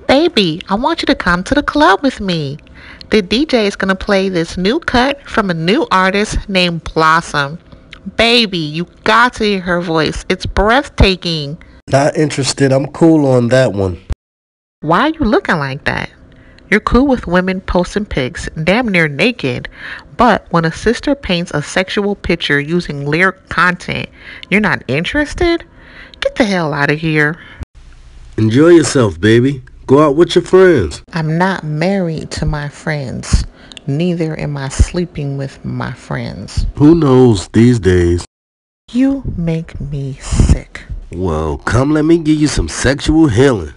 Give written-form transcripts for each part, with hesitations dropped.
Baby, I want you to come to the club with me. The DJ is going to play this new cut from a new artist named Blossom. Baby, you got to hear her voice. It's breathtaking. Not interested. I'm cool on that one. Why are you looking like that? You're cool with women posting pics, damn near naked. But when a sister paints a sexual picture using lyric content, you're not interested? Get the hell out of here. Enjoy yourself, baby. Go out with your friends. I'm not married to my friends. Neither am I sleeping with my friends. Who knows these days? You make me sick. Well, come let me give you some sexual healing.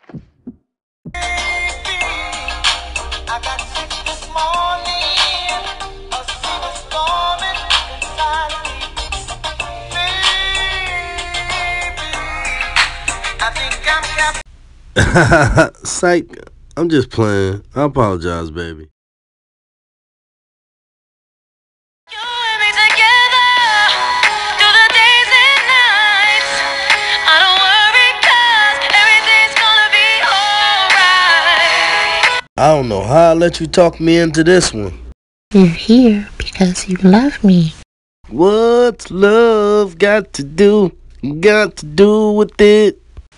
Psych. I'm just playing. I apologize, baby. I don't know how I let you talk me into this one. You're here because you love me. What's love got to do? Got to do with it?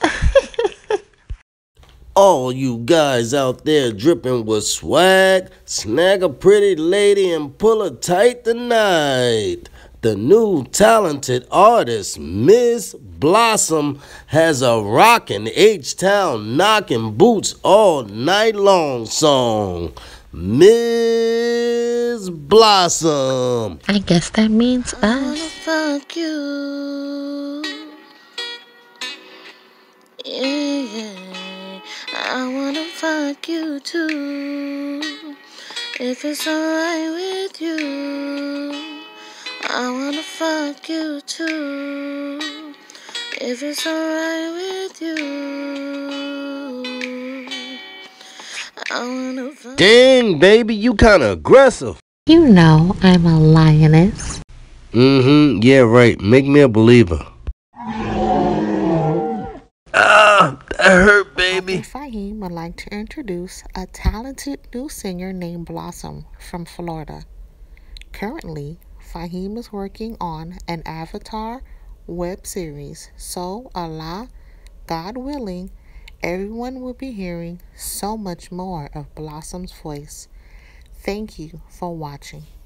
All you guys out there dripping with swag, snag a pretty lady and pull her tight tonight. The new talented artist, Miss Blossom, has a rockin' H-Town knockin' boots all night long song. Miss Blossom. I guess that means I wanna us. fuck you. Yeah. I wanna fuck you too. If it's alright with you. I wanna fuck you too. If it's alright with you. I wanna fuck. Dang, baby, you kinda aggressive. You know I'm a lioness. Yeah, right. Make me a believer. That hurt, baby. Faheem would like to introduce a talented new singer named Blossom from Florida. Currently, Faheem is working on an Avatar web series, so Allah, God willing, everyone will be hearing so much more of Blossom's voice. Thank you for watching.